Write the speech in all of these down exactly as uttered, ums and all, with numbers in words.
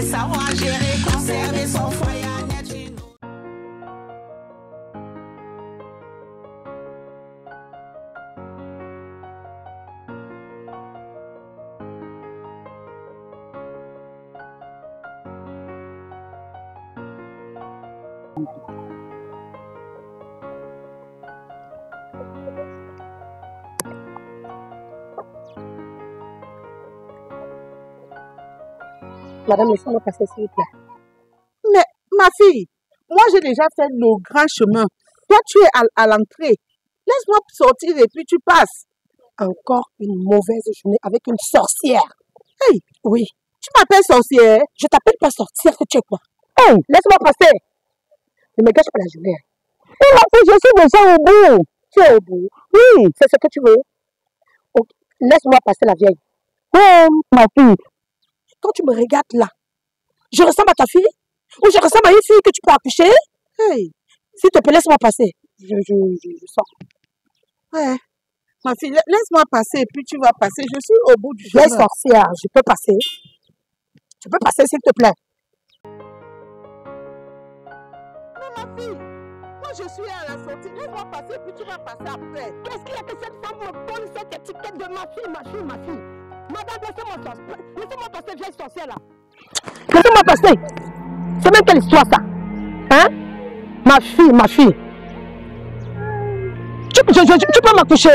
savoir gérer, conserver son foyer net chez nous. Madame, laissez-moi passer, s'il vous plaît. Mais, ma fille, moi j'ai déjà fait le grand chemin. Toi, tu es à, à l'entrée. Laisse-moi sortir et puis tu passes. Encore une mauvaise journée avec une sorcière. Hey, oui. Tu m'appelles sorcière? Je t'appelle pas sorcière, que tu es quoi? Hey, laisse-moi passer. Ne me gâche pas la journée. Hey, ma fille, je suis déjà au bout. Tu es au bout? Oui, c'est ce que tu veux. Okay. Laisse-moi passer la vieille. Oh, ma fille. Quand tu me regardes là, je ressemble à ta fille? Ou je ressemble à une fille que tu peux accoucher? Hey, s'il te plaît, laisse-moi passer. Je, je, je, je sors. Ouais. Ma fille, laisse-moi passer et puis tu vas passer. Je suis au bout du chemin. Les sorcières, je peux passer. Tu peux passer, s'il te plaît. Non, ma fille, moi je suis à la sortie. Laisse-moi passer et puis tu vas passer après. Qu'est-ce qu'il y a que cette femme me donne cette étiquette de ma fille, ma fille, ma fille? Madame, laissez-moi passer. Laissez-moi passer, vieille sorcière là. Laissez-moi passer. C'est même quelle histoire ça? Hein? Ma fille, ma fille. Tu, je, je, tu peux m'accoucher?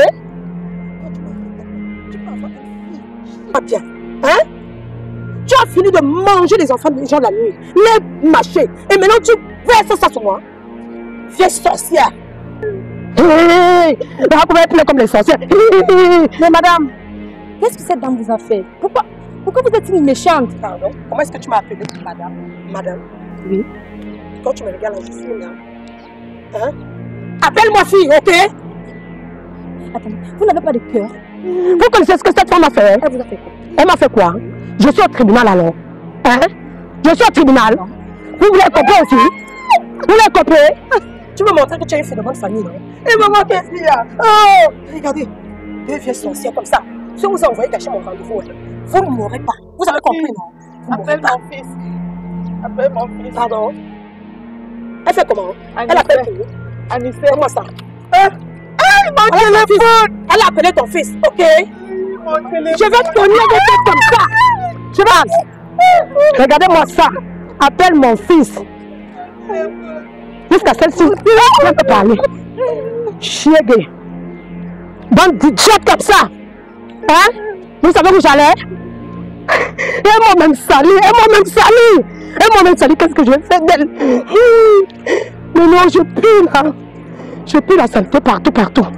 Tu peux avoir une fille. Pas bien. Hein? Tu as fini de manger les enfants des gens la nuit, les mâcher. Et maintenant tu verses ça sur moi. Vieille sorcière. Hé! Comment elle plaît comme les sorcières? Mais madame, qu'est-ce que cette dame vous a fait? Pourquoi, pourquoi vous êtes une méchante? Pardon? Comment est-ce que tu m'as appelée madame? Madame? Oui. Quand tu me regardes là, je suis une dame. Hein? Appelle-moi fille, ok? Attendez, vous n'avez pas de cœur? Vous connaissez ce que cette femme a fait? Elle vous a fait quoi? Elle m'a fait quoi? Je suis au tribunal alors. Hein? Je suis au tribunal. Non. Vous voulez couper aussi? Vous voulez couper? Tu veux montrer que tu es une fille de bonne famille, non? Et maman, qu'est-ce qu'il y a? Oh! Regardez, deux vieilles sorcières comme ça. Si vous envoyez cacher mon rendez-vous, vous ne mourrez pas. Vous avez compris, non? Appelle mon fils. Appelle mon fils. Pardon? Elle fait comment? Anissé. Elle appelle qui? Anissé. Comment ça? Hein? Hey, mon téléphone! Elle a appelé ton fils, ok? Mon téléphone. Je vais te donner avec elle comme ça. Je vais. Regardez-moi ça. Appelle mon fils. Jusqu'à celle-ci, je peux parler. Chiégué. Bande d'idiotes comme ça. Hein? Vous savez où j'allais? Et moi même sali, et moi même sali. Et moi même sali, qu'est-ce que je vais faire d'elle? Mais non, je pue là. Je pue la saleté partout, partout.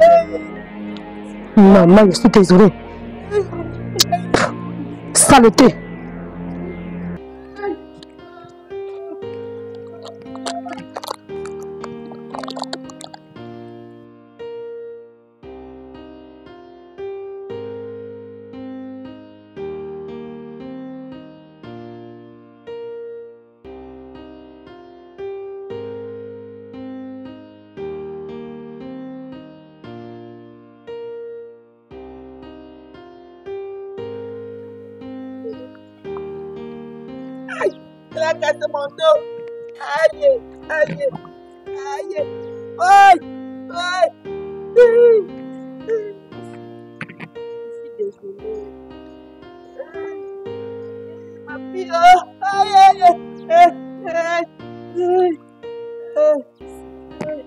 Maman, je suis désolée. Saleté. Elle a cassé mon dos. Aïe, aïe, aïe. Aïe, aïe. Je suis désolée. Ma fille, oh, aïe, aïe, aïe, aïe, aïe, aïe.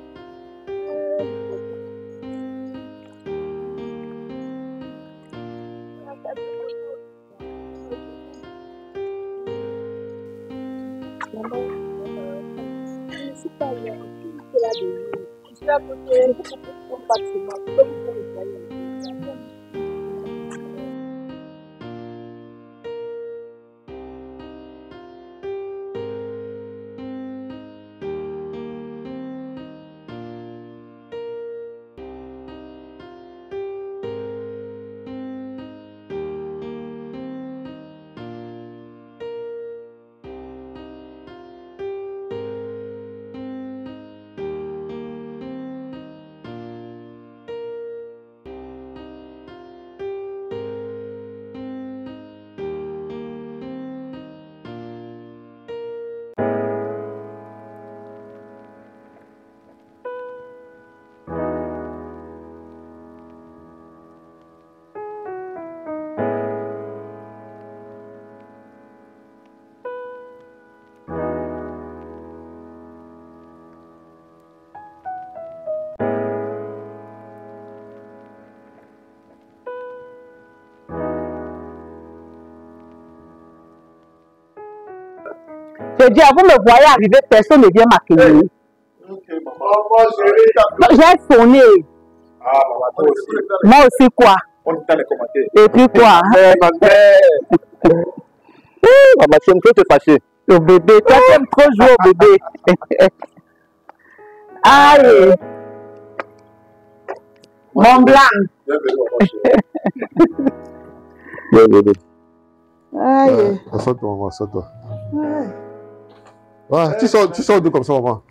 comédien, vous me voyez arriver, personne ne vient m'accueillir. Ok, maman. J'ai sonné. Ah, maman, toi aussi. Moi aussi, quoi? On est dans les commentaires. Et puis quoi? Ma mère. Maman, tu aimes trop te fâcher. Le bébé, toi, tu aimes trop jouer au bébé. Aïe. Mon blanc. Bienvenue, maman chérie. Bien, bébé. Aïe. Assois-toi, maman, assois-toi. Ouais, tu sors, tu sors d'où comme ça, maman?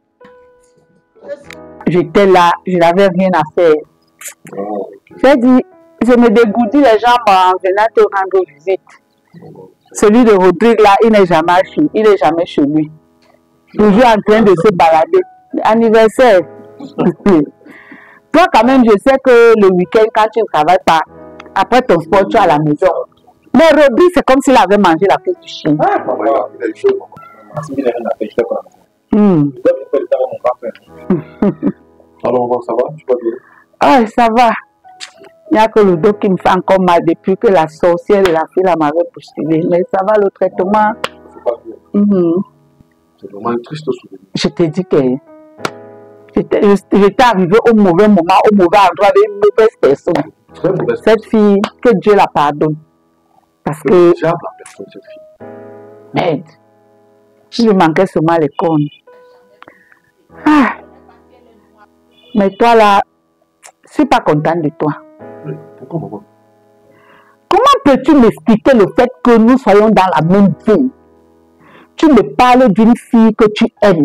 J'étais là, je n'avais rien à faire. Oh, okay. J'ai dit, je me dégourdis les jambes en venant te rendre visite. Celui de Rodrigue là, il n'est jamais chez, il n'est jamais chez lui. Toujours en train de se balader. Anniversaire. Toi quand même, je sais que le week-end, quand tu ne travailles pas, après ton sport, tu es à la maison. Mais Rodrigue, c'est comme s'il avait mangé la queue du chien. Ah, maman, il a eu chaud, maman. Si il n'a rien à faire, je fais quoi? Hmm. Je dois faire le temps à mon papa. Alors, maman, ça va? Tu vas bien? Ah, ça va. Il n'y a que le dos qui me fait encore mal depuis que la sorcière de la fille m'avait postulé. Mais ça va, le traitement. C'est pas bien. Mm-hmm. C'est vraiment un triste souvenir. Je te dis que j'étais j'étais arrivée au mauvais moment, au mauvais endroit avec une mauvaise personne. Très mauvaise Cette fille, que Dieu la pardonne. Parce que, Le diable la personne, cette fille. merde, je lui manquais seulement les cornes. Ah. Mais toi là, je ne suis pas contente de toi. Oui, pourquoi, maman? Comment peux-tu m'expliquer le fait que nous soyons dans la même ville? Tu me parles d'une fille que tu aimes.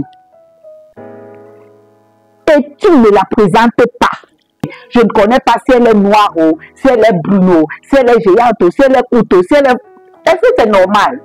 Et tu ne la présentes pas. Je ne connais pas si elle est noire, si elle est brune, si elle est géante, si elle est courte, si elle est... Est-ce que c'est normal?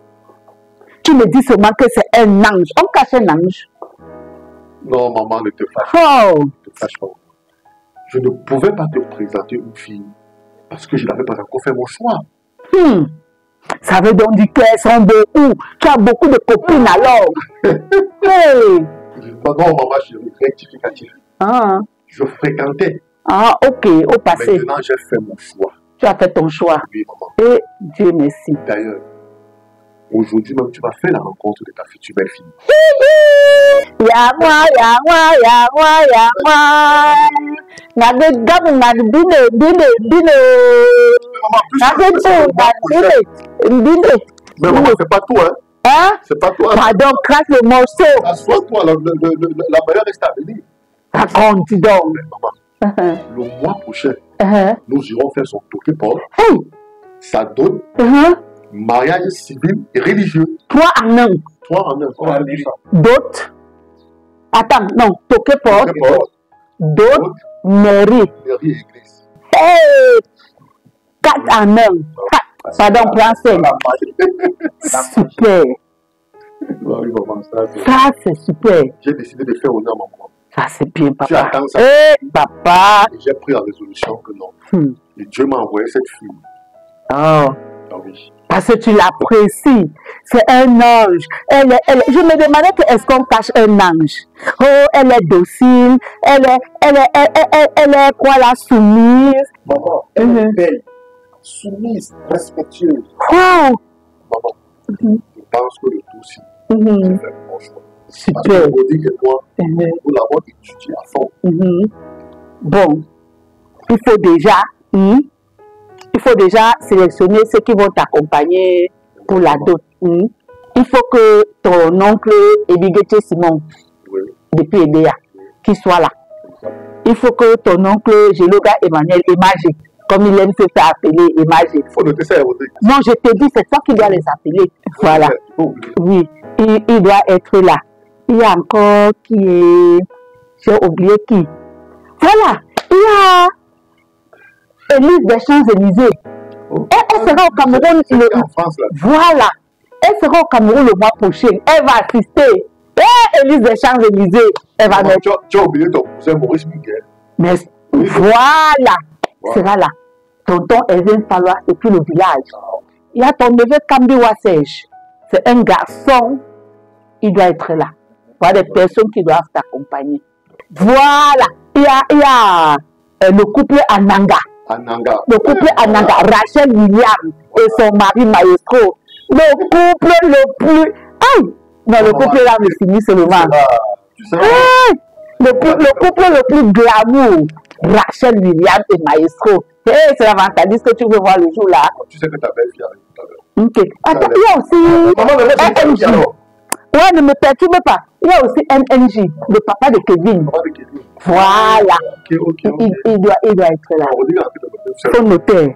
Tu me dis seulement que c'est un ange. On cache un ange. Non, maman, ne te fâche pas. Oh! Ne te fâche pas. Je ne pouvais pas te présenter une fille parce que je n'avais pas encore fait mon choix. Hmm. Ça veut donc dire qu'elles sont beaucoup. Tu as beaucoup de copines alors. Hey. Non, non, maman, je suis rectificatif. Ah. Je fréquentais. Ah, ok, au passé. Maintenant, j'ai fait mon choix. Tu as fait ton choix. Oui, maman. Et Dieu merci. D'ailleurs, aujourd'hui même, tu vas faire la rencontre de ta future belle-fille. Ya moi, ya moi, ya moi, ya moi. Nade gabu nade bine, bine, bine. Nade tout, nade bine, bine. Mais maman, c'est pas toi, hein? Hein? C'est pas toi. Pardon, crasse le morceau. Assois-toi, la, la, la, la meilleure reste à venir. Raconte donc. Mais maman, le mois prochain, Uh-huh. nous irons faire son toqué-port. Hey. Ça donne Uh-huh. mariage civil et religieux. Toi en un. Toi en un. On va dire ça. D'autres. Attends, non, toqué porte. Toqué-port, D'autres, mairie. mairie et église. Hey. Quatre en un. Ah, pardon, prends cinq. Super. Oui, maman, ça, c'est- Ça, c'est super. j'ai décidé de faire honneur à maman. Ça, c'est bien, Tu papa. attends ça. Eh, papa. Et j'ai pris la résolution que non. Hmm. Et Dieu m'a envoyé cette fille. Oh. Ah oui. Parce que tu l'apprécies. C'est un ange. Elle est, elle est- je me demandais que est-ce qu'on cache un ange. Oh, elle est docile. Elle est, elle est, elle, elle, elle, elle est quoi la soumise. Maman, elle Mhm. est belle, soumise, respectueuse. Wow. Maman, Mhm. je pense que le tout aussi, Mhm. c'est faire mon choix. Parce Super. que Rodrigue et moi, Mhm. nous l'avons étudié à fond. Mhm. Bon, il faut déjà, hmm, il faut déjà sélectionner ceux qui vont t'accompagner pour la dot. Hmm. Il faut que ton oncle Ebigete Simon, Oui. depuis Edea, qui soit là. Il faut que ton oncle Geloga Emmanuel Emagé, comme il aime se faire appeler Emagé. Il faut noter ça, Rodrigue. Non, je te dis, c'est toi qui dois les appeler. Voilà. Il faut oublier. Oui, il, il doit être là. Il y a encore qui est... J'ai oublié qui. Voilà, il y a Élise des Champs-Élysées. Oh. Elle, elle sera au Cameroun. C'était Le... en France, là. Voilà, elle sera au Cameroun le mois prochain. Elle va assister. Eh, Élise des Champs-Élysées. Elle va Maman, mettre... tu, as, tu as oublié ton cousin Maurice Miguel. Mais Oui. voilà, Voilà. sera là. Tonton Ezen Fallois depuis le village. Il y a ton neveu Kambi Wassèche. C'est un garçon. Il doit être là. Voilà des personnes qui doivent t'accompagner. Voilà. Il y a, il y a euh, le couple Ananga. Ananga. Le couple Ananga. Rachel William et son mari Maestro. Le couple le plus... Aïe! Non, le couple là me finit seulement. Tu sais, Hey, le, cou- le couple le plus glamour, Rachel, William et Maestro. Hey, c'est l'avantagiste que tu veux voir le jour là. tu sais que ta belle-fille arrive tout à l'heure. Ok. Attends, il y a aussi Maman, mais laisse N N J. alors. Ouais, ne me perturbe pas. Il y a aussi N N J, le papa de Kevin. Maman de Kevin. Voilà. Ok, ok, ok. Il, il doit, il doit être là. On dit un peu de notre Son notaire.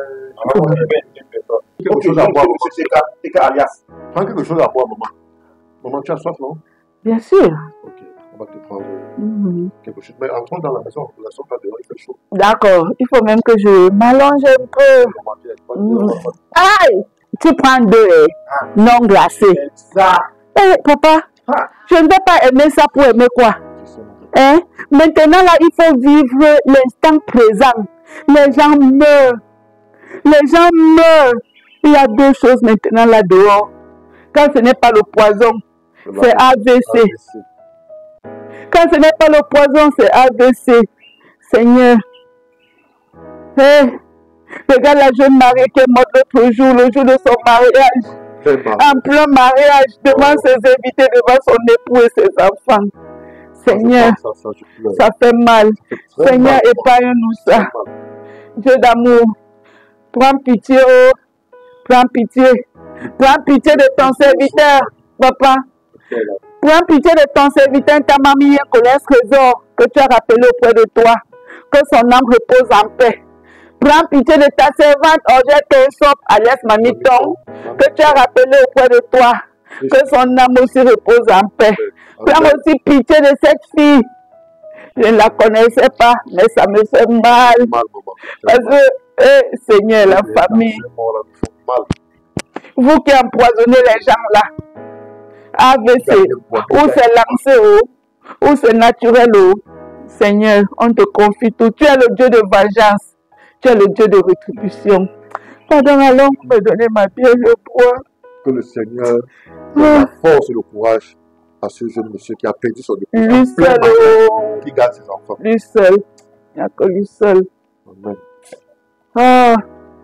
quelque chose à boire, maman. C'est qu'à alias. Prends quelque chose à boire, maman. Maman, tu as soif, non? Bien sûr. Ok, on va te prendre Mhm. quelque chose. Mais entrons dans la maison. La maison, là dehors, il fait chaud. D'accord. Il faut même que je m'allonge un peu. Maman, viens, pas de Mhm. dehors. Aïe! Tu prends deux eh, non glacés. Ça. Eh, papa, Ah. je ne vais pas aimer ça pour aimer quoi? Tu sais, maman. Hein? Maintenant, là, il faut vivre l'instant présent. Les gens meurent. Les gens meurent. Il y a deux choses maintenant là dehors. Quand ce n'est pas le poison, c'est A V C. Quand ce n'est pas le poison, c'est A V C. Seigneur. Hey, regarde la jeune mariée qui est morte l'autre jour, le jour de son mariage. Très mal. En plein mariage, devant ses invités, devant son époux et ses enfants. Seigneur, Ça, ça, je pleure. ça fait mal. Très Seigneur, mal. épargne-nous ça. Très mal. Dieu d'amour, prends pitié, oh. Prends pitié. Prends pitié de ton serviteur, papa. Ok, là. Prends pitié de ton serviteur, ta mamie, Colès Trésor, que tu as rappelé auprès de toi. Que son âme repose en paix. Prends pitié de ta servante, Orgette Tonsop, alias Mamiton, que tu as rappelé auprès de toi. Que son âme aussi repose en paix. Prends aussi pitié de cette fille. Je ne la connaissais pas, mais ça me fait mal. Mal, maman. Parce que, eh, Seigneur, la famille, C'est mort, là, il fait mal. vous qui empoisonnez les gens là, A V C, ou c'est lancé, oh, ou c'est naturel, oh. Seigneur, on te confie tout. Tu es le Dieu de vengeance. Tu es le Dieu de rétribution. Pardon, allons me donner ma bière, je bois. Que le Seigneur donne la force et le courage à ce jeune monsieur qui a perdu son épouse. Lui en plein seul, mariage, oh. qui garde ses enfants. Lui seul. Il n'y a que lui seul. Amen. Ah.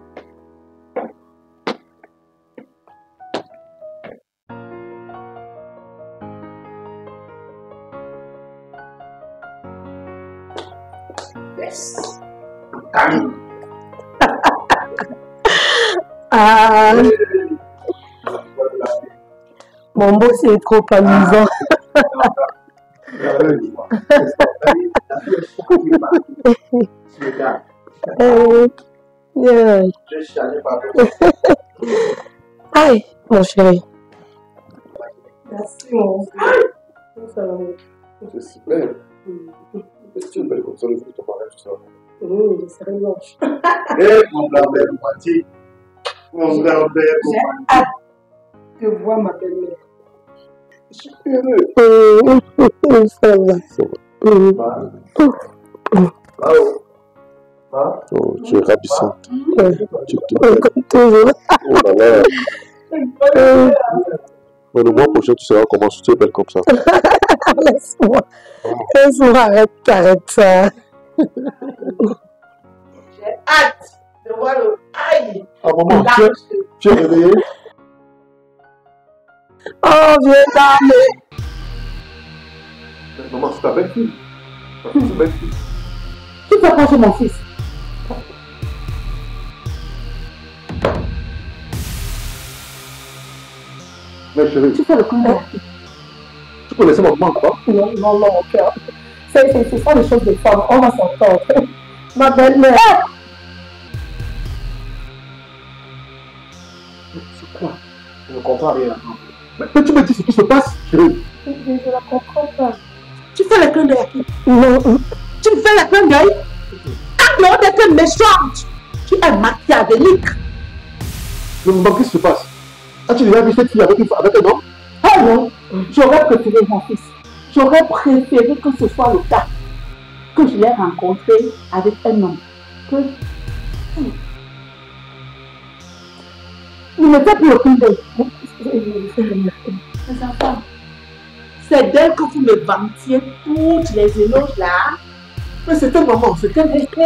Ah. Mon beau, c'est trop amusant. Euh, yeah. Aïe, mon chéri. Merci, mon C'est super. C'est une belle comme ça, le jour de ton mariage, tout ça. Mmh, c'est blanche. Eh, mon blanc-belle, moitié. Mon blanc-belle, J'ai hâte de voir ma belle-mère. je suis heureux. Mmh, ça va. Mmh. Bravo. Hein? Oh, tu es ravissante. Tu te... Comme toujours. Oh là là. Mmh. Mais le mois prochain, tu seras comment tu es belle comme ça. Laisse-moi. Laisse-moi, arrête, arrête ça. J'ai hâte de voir le aïe. Ah, maman, tu es, tu es réveillée? Oh, viens d'armer. Maman, c'est ta belle-fille. C'est ta belle-fille. Tu fais quoi chez mon fils? Mais chérie, Tu fais le coup. tu connaissais ma maman, quoi? Non, non, non, mon cœur. C'est c'est- c'est ça les choses de femmes. On va s'entendre. Ma belle-mère. C'est quoi? Je ne comprends rien. Mais, mais tu me dis ce qui se passe, chérie. Je ne la comprends pas. Tu fais le clin d'œil à qui? Non. Tu me fais le clin d'œil? Ah non, t'es que méchante. Tu es machiavélique. Mais maman, qu'est-ce qui se passe? As-tu déjà vu cette fille avec, une, avec un homme? Ah non, j'aurais préféré mon fils. J'aurais préféré que ce soit le cas. Que je l'ai rencontré avec un homme. Que... Il ne fait plus aucun d'eux. Les enfants, c'est d'elle que vous me vantiez toutes les éloges là. Mais c'était maman, c'était...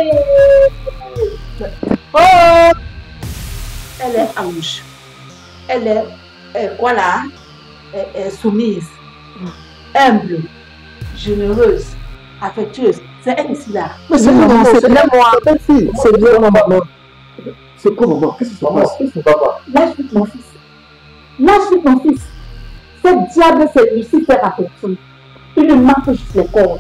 Oh! Elle est ange. Elle est... euh, quoi là? est, est soumise, humble, généreuse, affectueuse. C'est elle ici là. Mais c'est bien, c'est bien moi. C'est bien maman. C'est quoi maman? Qu'est-ce qui se passe? Qu'est-ce qui se passe? Lâche vite mon fils. Lâche vite mon fils. Cette diable, c'est Lucifer à personne. Il me manque juste les corps.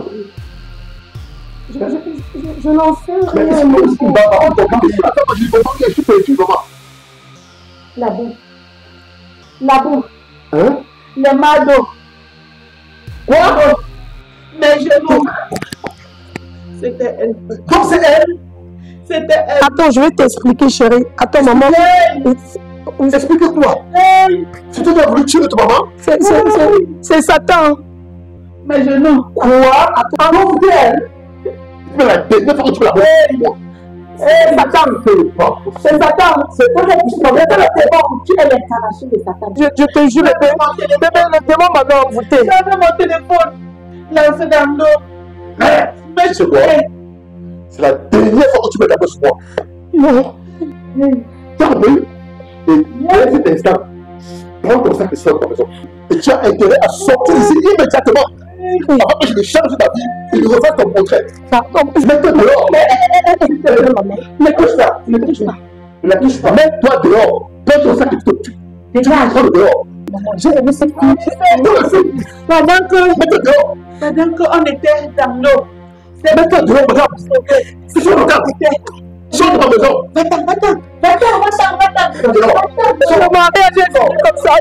Je, je, je, je n'en sais Mais rien. qu'est-ce qui va pas? Attends, je comprends bien, je suis perdu maman. La boue. La boue. Hein? Le mado. Quoi? Mes genoux. C'était elle. Donc c'est elle? C'était elle. Attends, je vais t'expliquer, chérie. Attends, maman. Explique-toi. C'est toi qui as voulu tuer notre maman? C'est c'est- c'est- c'est Satan. Mes genoux. Quoi? Attends, c'est elle? Mais la dernière fois que tu l'as vu, C'est Satan. c'est pas possible. C'est Satan. C'est toi qui as poussé mon bébé. C'est bon. Tu es l'incarnation de Satan. Je, je te jure, bébé, bébé, le démon m'avait envoûté. J'avais mon téléphone. Lancé dans l'eau. Mais, tu sais quoi? C'est la dernière fois que tu mets ta main sur moi. Non. Calme. Et dès cet instant, prends ton sac et sors de ta maison. Et tu as intérêt à sortir ici immédiatement. Avant que je ne change ta vie et je refasse ton portrait. Pardon. Mets-toi dehors. Ne touche pas. Ne touche pas. Ne la touche pas. Mets-toi dehors. Prends ton sac et tu te tues. Tu vas prendre dehors. J'ai aimé cette fille. Non, le feu. Pendant que, Mets-toi dehors. pendant qu'on était dans l'eau. Mets-toi dehors, madame. C'est sur le cas. Sors de ma maison. Va-t'en, va-t'en, va-t'en, va-t'en, va-t'en. Mets-toi dehors. Je ne m'en ai rien fait comme ça.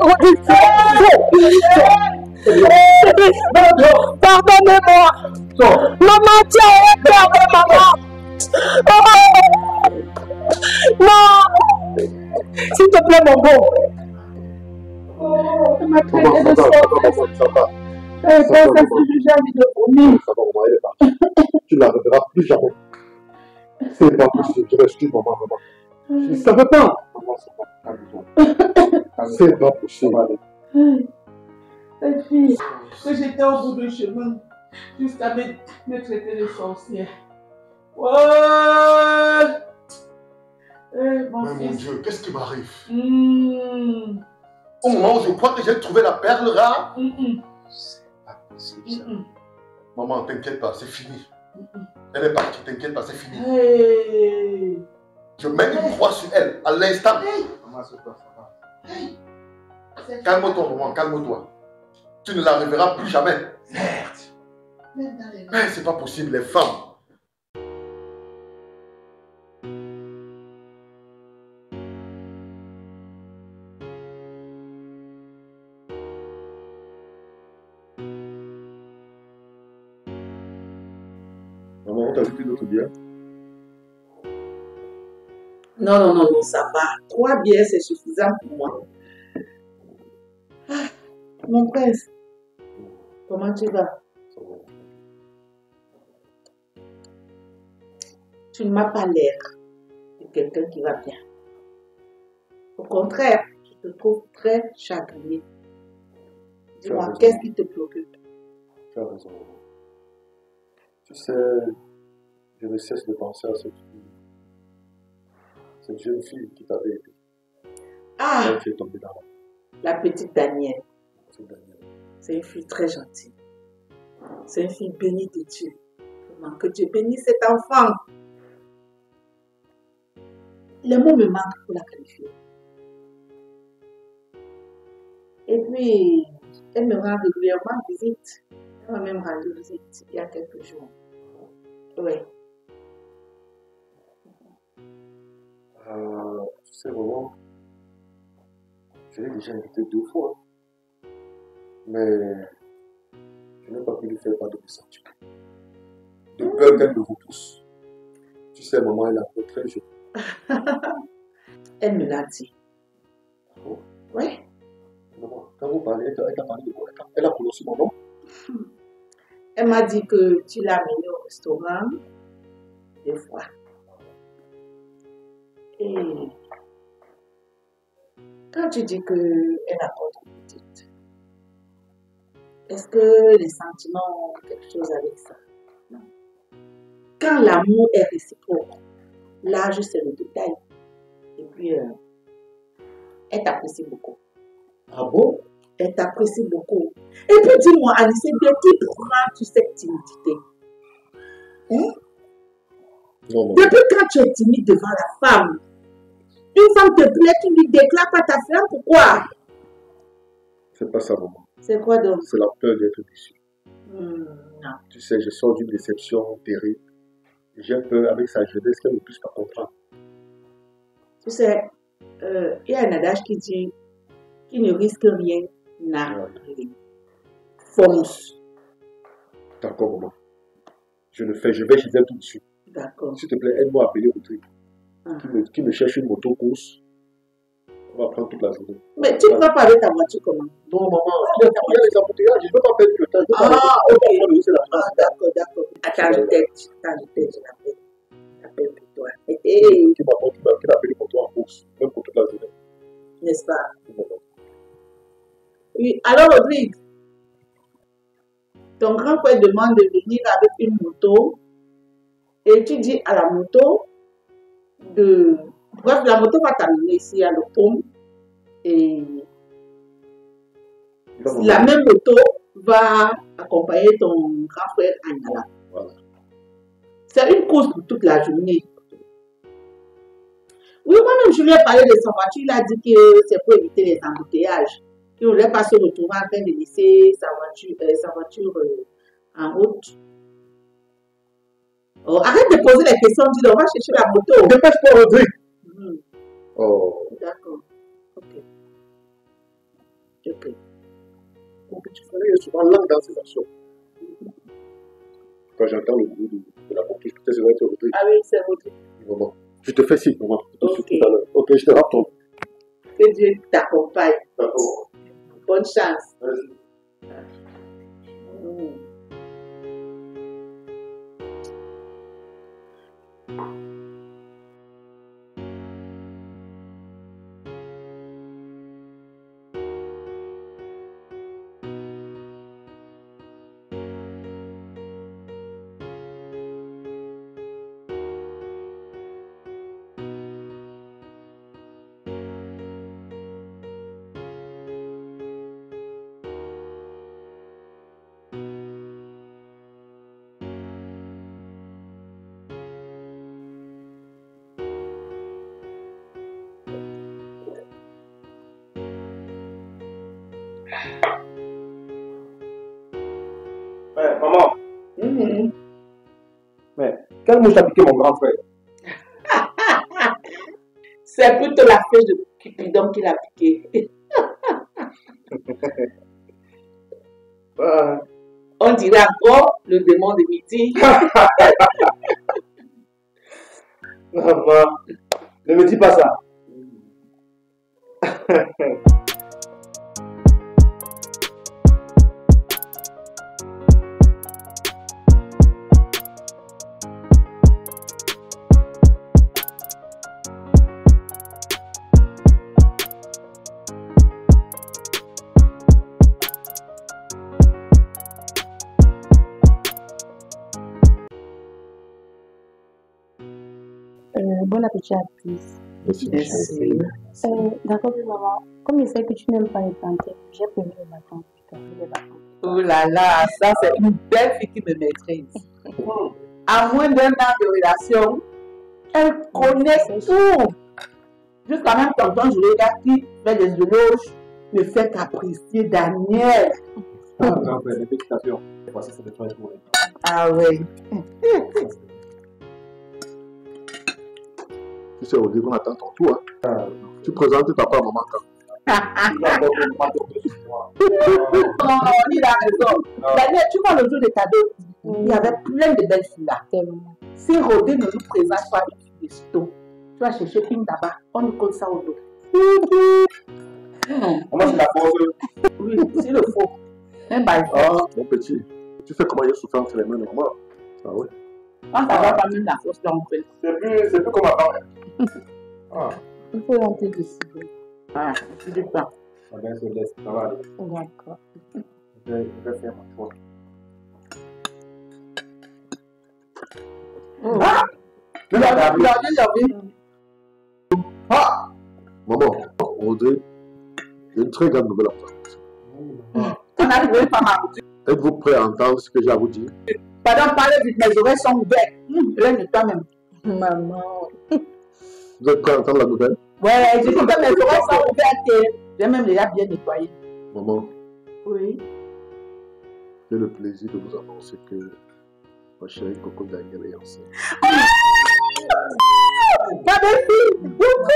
Mets-toi dehors. Pardonnez-moi. Sors. Maman, tiens, pardon, maman. Oh. Non. S'il te plaît, mon beau. Oh, ça m'a Maman, traité ça de va, sorte. ça va, ça va. Eh, quand ça se j'ai envie de vomir. Ça va, maman, elle est partie. Tu ne la reverras plus jamais. C'est pas possible. Je m'excuse, maman, maman. Je ne savais pas. Maman, ça va. Calme-toi. C'est pas possible. Cette fille, que j'étais au bout du chemin, jusqu'à me, me traiter de sorcière. Ouais. Eh, mon Mais mon fils. Dieu, qu'est-ce qui m'arrive? Mmh. Au moment où je crois que j'ai trouvé la perle rare, Mmh. c'est pas possible ça. Mmh. Maman, t'inquiète pas, c'est fini. Elle est partie, t'inquiète pas, c'est fini. Hey. Je mets une croix sur elle, à l'instant. Maman, c'est quoi, ça va? Hey. C'est- Calme-toi, maman, calme-toi. Tu ne la reverras plus jamais. Merde. Même dans les Mais c'est pas possible, les femmes. Maman, on t'a dit d'autres biens? Non, non, non, non, ça va. Trois bières, c'est suffisant pour moi. Ah, mon prince, comment tu vas? Tu ne m'as pas l'air de quelqu'un qui va bien. Au contraire, je te trouve très chagriné. Dis-moi, raison. qu'est-ce qui te préoccupe? Tu as raison, maman. Tu sais, je ne cesse de penser à cette fille. Cette jeune fille qui t'avait aidé. Ah, Quand tu es tombée dans la petite Danielle. cette dernière. C'est une fille très gentille. C'est une fille bénie de Dieu. Vraiment, que Dieu bénisse cet enfant. Les mots me manquent pour la qualifier. Et puis, elle me rend régulièrement visite. Elle m'a même rendu visite il y a quelques jours. Oui. Euh, tu sais, maman, je l'ai déjà invité deux fois. Mais je n'ai pas pu lui faire part de mes sentiments. De peur qu'elle me repousse. Tu sais, maman, elle est encore très jeune. Elle me l'a dit. Oh. Oui. Maman, quand vous parlez, elle t'a elle t'a parlé de quoi? Elle a- Elle a prononcé mon nom. Elle m'a dit que tu l'as amenée au restaurant deux fois. Et quand tu dis qu'elle a pas trop petite, est-ce que les sentiments ont quelque chose avec ça? Non. Quand l'amour est réciproque, l'âge c'est le détail. Et puis, euh, elle t'apprécie beaucoup. Ah bon? Elle t'apprécie beaucoup. Et puis dis-moi, Alice, de qui prends-tu cette timidité? Hein? Non, non. Depuis quand tu es timide devant la femme? Une femme te plaît, tu lui déclares pas ta flamme, pourquoi? C'est pas ça, maman. C'est quoi donc? C'est la peur d'être déçu. Hmm, non. Tu sais, je sors d'une déception terrible. J'ai peur avec sa jeunesse qu'elle ne puisse pas comprendre. Tu sais, il euh, y a un adage qui dit qui ne risque rien n'a rien. Fonce. D'accord, maman. Je le fais, je vais chez elle tout de suite. D'accord. S'il te plaît, aide-moi à appeler Rodrigue. Ah. Qui, me, qui me cherche une moto course. On va prendre toute la journée. Mais tu ne vas pas avec ta voiture comment? Non, maman, il y a les embouteillages, je ne veux pas perdre le temps. Ah, ok. Ah, d'accord, d'accord. Attends, je t'aide. Attends, je t'aide, je l'appelle. Je l'appelle pour toi. Hey, hey. Qui m'a appelé pour toi en course, même pour toute la journée. N'est-ce pas? Oui, alors Rodrigue, ton grand frère demande de venir avec une moto et tu dis à la moto de... Bref, la moto va t'amener ici à l'Opom et la même moto va accompagner ton grand frère à Nala. Voilà. C'est une course pour toute la journée. Oui, moi-même, je lui ai parlé de sa voiture. Il a dit que c'est pour éviter les embouteillages. Il ne voulait pas se retrouver en train de laisser sa voiture, euh, sa voiture euh, en route. Oh, arrête de poser les questions. Dis, on va chercher la moto. Dépêche-toi, Rodrigue. Mmh. Oh. D'accord. Ok. Ok. Donc, tu ferais souvent langue dans ces actions. Quand j'entends le bruit de, de la moto, je peux te dire que c'est Rodrigue. Ah oui, c'est Rodrigue. Maman, je te fais signe, maman. Ok. Ok, je te rappelle. Que Dieu t'accompagne. D'accord. Bonne chance. Merci. Mmh. Ouais, maman. Mmh. Mais quelle mouche a piqué mon grand frère? C'est plutôt la feuille de Cupidon qui l'a piqué. Ouais. On dirait encore le démon de midi. Maman, ne me dis pas ça. Euh, bon appétit à tous. Merci. Merci. Euh, D'accord, maman. Comme je sais que tu n'aimes pas les planter, j'ai prévu les vacances plus tard. Les vacances. Oh là là, ça c'est une belle fille qui me maîtrise. À moins d'un an de relation, elle connaît tout. Jusqu'à même tonton Julia qui fait des éloges me fait apprécier Daniel. Ah, grand frère, des félicitations. Voici ce que tu as joué. Ah oui. Tu sais, au début, on attend ton tour. Hein. Tu présentes ta part à maman quand? Non, il a raison. Daniel, tu vois le jour de ta dot, il y avait plein de belles filles là. Si Rodé ne nous présente pas une fille de sitôt, tu vas chercher une là-bas, on nous colle ça au dos. Comment c'est la force? Oui, c'est le faux. Un bail. Ah, mon petit, tu sais comment il y a souffert entre les mains de maman? Ah oui. Quand ça va pas même la force d'entrée. C'est plus, c'est plus comme avant. Ah. Il faut rentrer dessus. Ah, tu dis pas. Ah ben, c'est laisse, ça va aller. D'accord. Je vais, je vais faire mon choix. Ah! Il y avait, il y avait, il y avait. Ah! Maman, Audrey, il y a une très grande nouvelle à toi. On a trouvé une femme à vous. Êtes-vous prêt à entendre ce que j'ai à vous dire? Pardon, parlez vite, mes oreilles sont ouvertes. Je l'ai de toi-même. Maman. Vous êtes prêt à entendre la nouvelle? Ouais, je dis que mes oreilles sont ouvertes et j'ai même déjà bien nettoyé. Maman, Oui. j'ai le plaisir de vous annoncer que ma chérie Coco Daniel est enceinte. Ma belle-fille!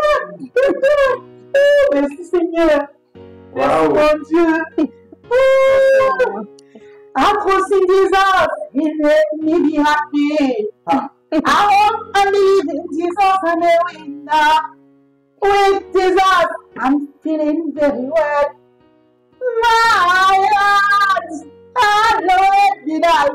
Oh, merci Seigneur! Merci mon Dieu! Oh. After Jesus, He made me be happy. I hope I live in Jesus and I win now. With Jesus, I'm feeling very well. My heart, I know it I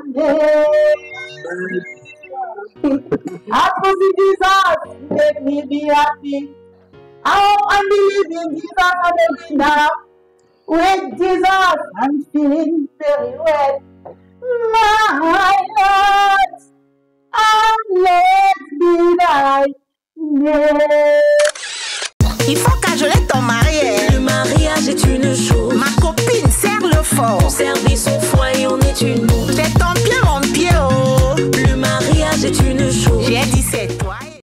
After Jesus, make me be happy. I hope I believe in Jesus and I win now. With Jesus, I'm feeling very well. My Lord, I'm let me die. Il faut cajoler ton mariage. Le mariage est une chose. Ma copine, serre le fort. Service au foyer, on est une